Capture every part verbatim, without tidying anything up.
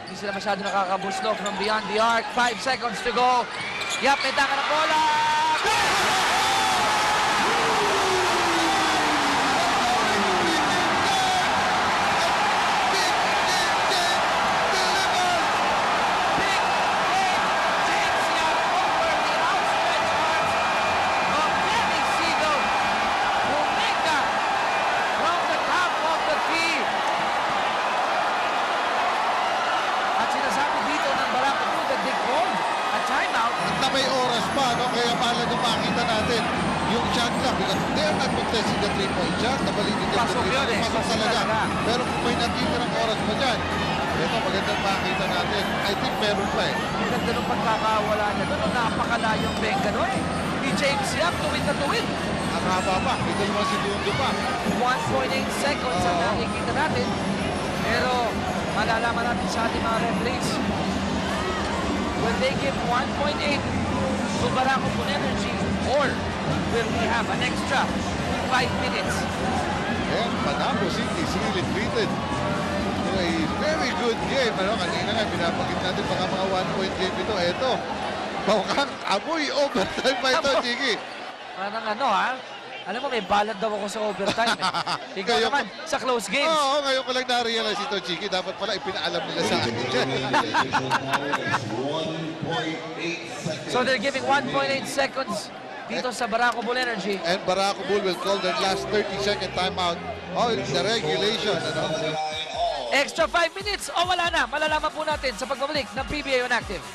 Hindi sila masyado nakakabuslog from beyond the arc. Five seconds to go. Yap, may taka ng bola! May oras pa, no? Kaya mahalaga makita natin yung shot clock because they're not contesting the three-point shot. Nabalitin din the three-point. Eh. Pasok talaga. Pero kung may natitirang oras pa dyan, ito magandang makita natin. I think meron pa eh. Ang ganda nung pagkakawala niya doon. Napakalayong benga doon. Ni James Yap, tuwid na tuwid. Ang haba pa. Ito naman si Dundo pa. one point eight seconds ang Oh. nakikita natin. Pero malalaman natin sa ating mga referees. Will they give one point eight to Barako Bull Energy or will we have an extra five minutes? And Panabo City is really treated to a very good game. Ano, kanina nga, pinapakit natin baka mga one-point game ito. Ito, bawang amoy overtime pa ito, Jiggy. Parang ano ha? Alam mo, may balad daw ako sa overtime. Eh. Ikaw naman, sa close games. Oo, ngayon ko lang na-realize ito, Chiki. Dapat pala ipinaalam nila sa akin dyan. So they're giving one point eight seconds dito sa Barako Bull Energy. And Barako Bull will call their last thirty second timeout. Oh, it's the regulation, ano? Extra five minutes o wala na? Malalaman po natin sa pagbabalik ng P B A On Active.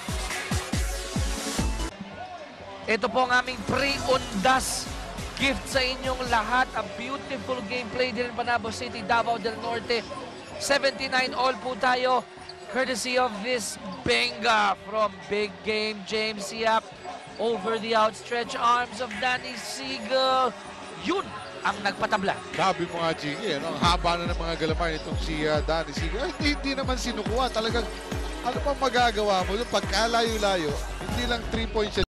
Ito po ang aming pre-undas gift sa inyong lahat. A beautiful gameplay din in Panabo City, Davao del Norte. seventy-nine all po tayo. Courtesy of this benga from Big Game James Yap. Over the outstretched arms of Danny Seagull. Yun ang nagpatabla. Sabi mo nga, Chiki, ano? Ang haba na ng mga galamay nitong si uh, Danny Seagull. Ay, hindi, hindi naman sinukuha. Talagang ano pang magagawa mo? Yung pagkalayo-layo, hindi lang three points